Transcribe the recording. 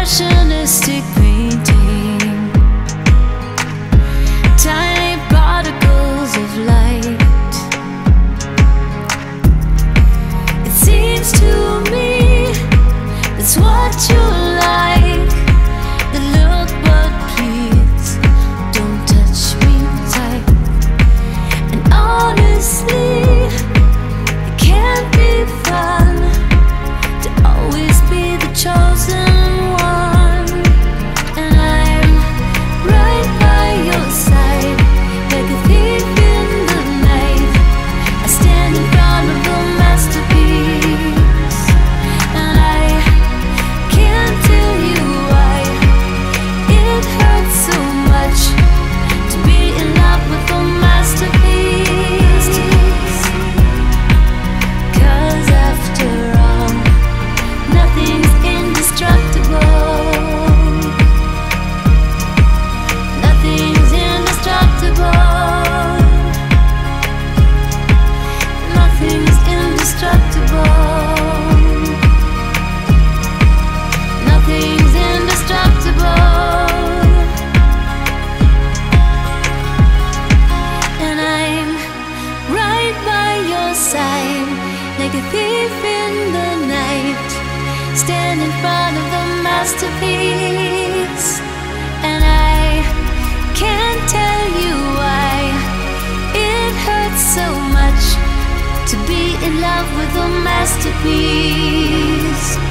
impressionistic painting, tiny particles of light. It seems to me that's what you like. The look, but please don't touch me tight. And honestly, it can't be fun to always be the chosen one. And I'm right by your side, like a thief in the night. I stand in front of a masterpiece, and I can't tell you why it hurts so much to be in love with a masterpiece. 'Cause after all, nothing's indestructible. Nothing's indestructible. Nothing's indestructible. Nothing's indestructible. And I'm right by your side, like a thief in the night. Stand in front of the masterpiece, and I can't tell you why it hurts so much to be in love with a masterpiece.